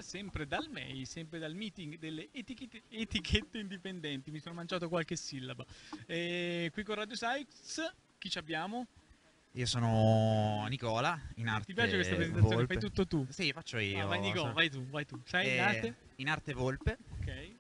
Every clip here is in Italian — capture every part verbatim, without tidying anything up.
diretta sempre dal M E I, sempre dal meeting delle etichette, etichette indipendenti. Mi sono mangiato qualche sillaba. E qui con Radio Sykes, chi ci abbiamo? Io sono Nicola, in Ti piace questa arte presentazione? Fai Volpe. tutto tu. Sì, faccio Ah, vai io. Nico, so- vai tu, vai tu. Sei in eh, arte? in arte Volpe. Ok.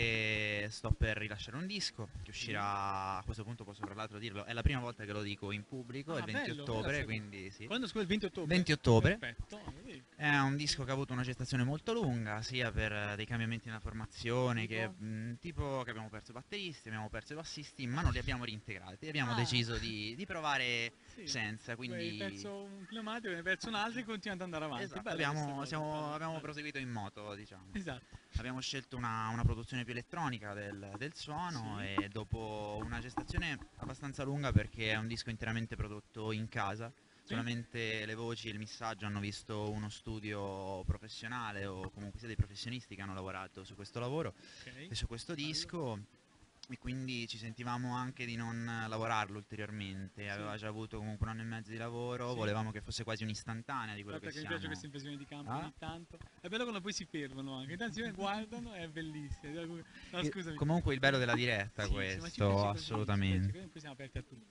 E sto per rilasciare un disco che Sì. uscirà, a questo punto posso tra l'altro dirlo, è la prima volta che lo dico in pubblico, è il Ah, venti bello, bella ottobre, sta cosa. quindi sì. Quando scusa il venti ottobre? venti ottobre. Perfetto. Ah, vedi. È un disco che ha avuto una gestazione molto lunga, sia per eh, dei cambiamenti nella formazione, che Tipo? mh, tipo che abbiamo perso i batteristi, abbiamo perso i bassisti, ma non li abbiamo reintegrati. Abbiamo Ah, deciso di, di provare sì. senza, Tu hai quindi perso un pneumatico, ne hai perso un altro e continui ad andare avanti. esatto, Bella questa abbiamo, cosa, siamo- bella, abbiamo bella. proseguito in moto, diciamo. Esatto. Abbiamo scelto una, una produzione più elettronica del, del suono Sì. e dopo una gestazione abbastanza lunga perché è un disco interamente prodotto in casa, Sì? solamente le voci e il missaggio hanno visto uno studio professionale o comunque sia dei professionisti che hanno lavorato su questo lavoro Ok. e su questo Bello. disco e quindi ci sentivamo anche di non lavorarlo ulteriormente, Sì. aveva già avuto comunque un anno e mezzo di lavoro, Sì. volevamo che fosse quasi un'istantanea di quello Guarda che che mi piace siamo. queste invasioni di campo Ah? ogni tanto. È bello quando poi si fermano anche. Intanto si guardano, è bellissimo. No, E scusami. comunque il bello della diretta Sì, sì, ma ci questo, piace così, ci piace assolutamente. così, poi siamo aperti a tutto.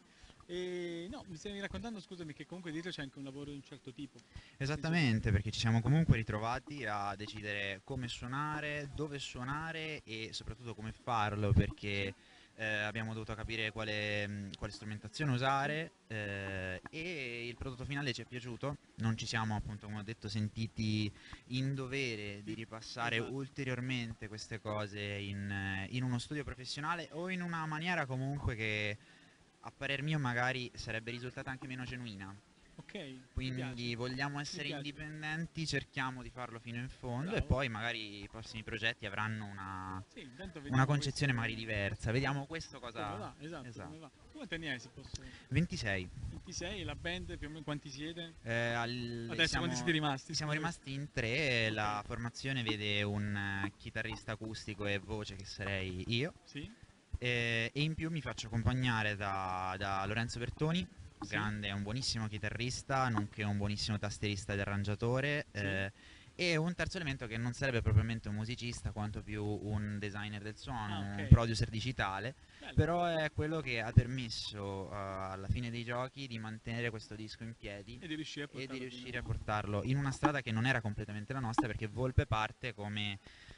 E no, mi stavi raccontando, scusami, che comunque dietro c'è anche un lavoro di un certo tipo. Nel senso che... Esattamente, perché ci siamo comunque ritrovati a decidere come suonare, dove suonare e soprattutto come farlo, Sì, perché eh, abbiamo dovuto capire quale, mh, quale strumentazione sì, usare eh, e il prodotto finale ci è piaciuto. Non ci siamo, appunto, come ho detto, sentiti in dovere di sì, ripassare esatto. ulteriormente queste cose in, eh, in uno studio professionale o in una maniera comunque che a parer mio magari sarebbe risultata anche meno genuina. Ok, mi piace, Quindi vogliamo mi essere piace. indipendenti, cerchiamo di farlo fino in fondo e Bravo. poi magari i prossimi progetti avranno una, Sì, intanto una vediamo concezione questo magari diversa. Vediamo questo come cosa... va, esatto, come Esatto. va. Tu quanti anni hai, se posso? ventisei. ventisei, la band più o meno quanti siete? Eh, al- Adesso quanti siete siamo, rimasti, siamo scusami. rimasti in tre, la Ok, formazione vede un eh, chitarrista acustico e voce che sarei io. sì, Eh, e in più mi faccio accompagnare da, da Lorenzo Bertoni, sì, grande, è un buonissimo chitarrista, nonché un buonissimo tastierista ed arrangiatore, sì. eh, e un terzo elemento che non sarebbe propriamente un musicista, quanto più un designer del Ah, suono, un ok, producer digitale, bello. però è quello che ha permesso eh, alla fine dei giochi di mantenere questo disco in piedi E di riuscire a e di portarlo riuscire a fino... portarlo in una strada che non era completamente la nostra perché Volpe parte come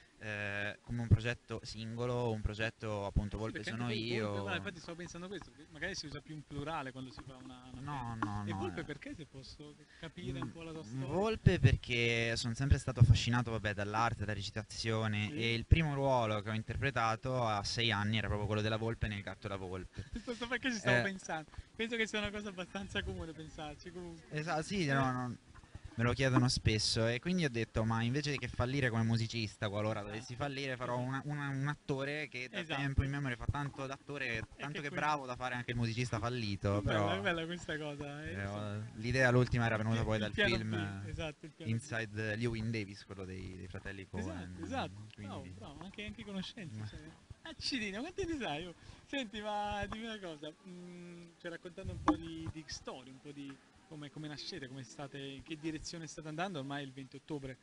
eh, come un progetto singolo, un progetto appunto Sì, Volpe perché anche sono poi volpe, guarda, io. infatti stavo pensando questo, che magari si usa più un plurale quando si fa una, una band. No, no, E no. volpe eh. perché, se posso capire Mm, un po' la tua storia? Volpe perché sono sempre stato affascinato vabbè, dall'arte, dalla recitazione Sì? e il primo ruolo che ho interpretato a sei anni era proprio quello della Volpe nel Gatto e la Volpe. Questo perché ci stavo Eh, pensando. Penso che sia una cosa abbastanza comune pensarci comunque. esatto, sì, no, Eh, no, me lo chiedono spesso e quindi ho detto ma invece che fallire come musicista qualora dovessi esatto, fallire farò esatto, una- una- un attore che da tempo in esatto. memoria fa tanto d'attore, E tanto che che quindi... bravo da fare anche il musicista È fallito, bella, è però bella questa cosa, eh, eh, insomma. ho- l'idea l'ultima era Il, venuta pi- poi il dal piano film B, eh, esatto, il piano B. Inside Llewyn Davis, quello dei, dei fratelli Esatto, esatto. Coen, Bravo, quindi bravo, anche, anche conoscenze. Cioè. Accidino, quanti ne sai? Oh? Senti, ma dimmi una cosa, mm, cioè raccontando un po' di, di storia, un po' di come, come nascete, come state, in che direzione state andando, ormai è il venti ottobre,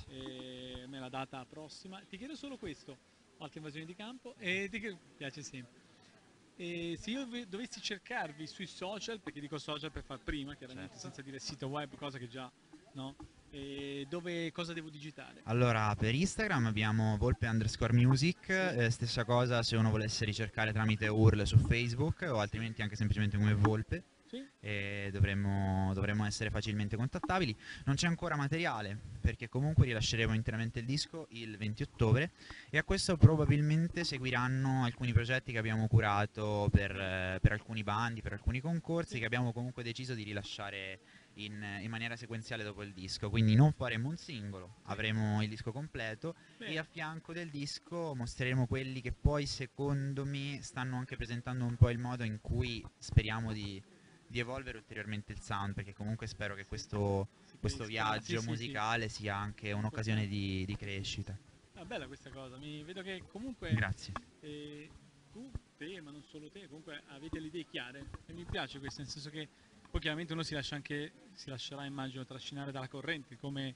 eh, è la data prossima. Ti chiedo solo questo, altre invasioni di campo, e ti chiedo, piace sempre. E se io ve- dovessi cercarvi sui social, perché dico social per far prima, chiaramente certo. senza dire sito web, cosa che già, no? E dove, cosa devo digitare? Allora, per Instagram abbiamo Volpe underscore music, Sì? eh, stessa cosa se uno volesse ricercare tramite U R L su Facebook o Sì? altrimenti anche semplicemente come Volpe. Sì? E dovremmo, dovremmo essere facilmente contattabili. Non c'è ancora materiale perché comunque rilasceremo interamente il disco il venti ottobre e a questo probabilmente seguiranno alcuni progetti che abbiamo curato per, eh, per alcuni bandi, per alcuni concorsi Sì? che abbiamo comunque deciso di rilasciare in, in maniera sequenziale dopo il disco. Quindi non faremo un singolo, Sì? avremo il disco completo e a Bene. fianco del disco mostreremo quelli che poi secondo me stanno anche presentando un po' il modo in cui speriamo di di evolvere ulteriormente il sound perché comunque spero che Sì. questo, Si questo cresca. Sì, viaggio sì, sì. musicale sia anche un'occasione Importante. di, di crescita. Ah, bella questa cosa. Mi vedo che comunque Grazie. eh, tu, te, ma non solo te, comunque avete le idee chiare. E mi piace questo, nel senso che poi chiaramente uno si lascia anche, si lascerà, immagino, trascinare dalla corrente, come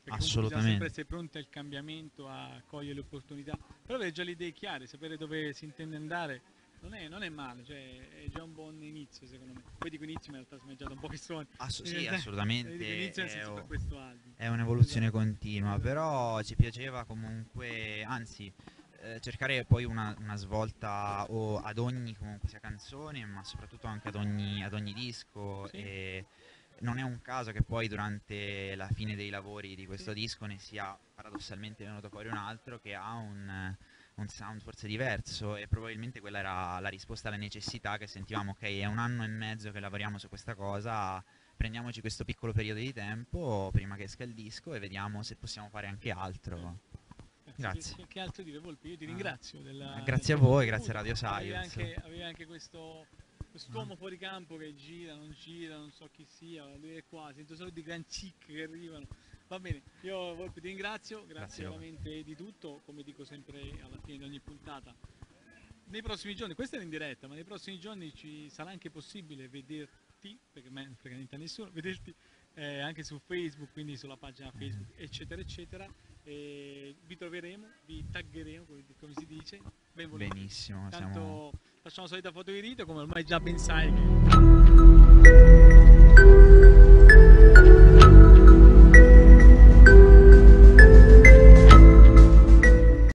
perché comunque bisogna sempre assolutamente. essere pronti al cambiamento, a cogliere le opportunità, però avere già le idee chiare, sapere dove si intende andare, non è, non è male, cioè è già un buon inizio secondo me. Poi dico inizio, ma in realtà smeggiato un po' che suoni, Ass- in sì, realtà assolutamente. dico inizio nel È, senso per o- questo album. è un'evoluzione Esatto, continua, esatto. però ci piaceva comunque, anzi, eh, cercare poi una, una svolta o ad ogni comunque sia canzone, ma soprattutto anche ad ogni, ad ogni disco. Sì, E non è un caso che poi durante la fine dei lavori di sì, questo disco ne sia paradossalmente venuto fuori un altro che ha un, un sound forse diverso, e probabilmente quella era la risposta alla necessità che sentivamo: ok, è un anno e mezzo che lavoriamo su questa cosa, prendiamoci questo piccolo periodo di tempo prima che esca il disco e vediamo se possiamo fare anche altro. certo. Grazie, che, Grazie. che- che altro dire Volpi? Io ti Ah, ringrazio ah, della- del grazie a tuo voi, grazie a contributo. Radio Avevi Science. anche, avevi anche questo Ah, quest'uomo fuori campo che gira, non gira, non so chi sia, lui è qua, sento solo di gran chic che arrivano. Va bene, io Volpi ti ringrazio, grazie grazie a voi. veramente di tutto, come dico sempre alla fine di ogni puntata. Nei prossimi giorni, questa è in diretta, ma nei prossimi giorni ci sarà anche possibile vederti, perché a me non frega niente a nessuno, vederti eh, anche su Facebook, quindi sulla pagina Mhm. Facebook, eccetera, eccetera. E vi troveremo, vi taggeremo, come, come si dice, ben volentieri. Benissimo, siamo... Tanto facciamo la solita foto di rito, come ormai già ben sai. che-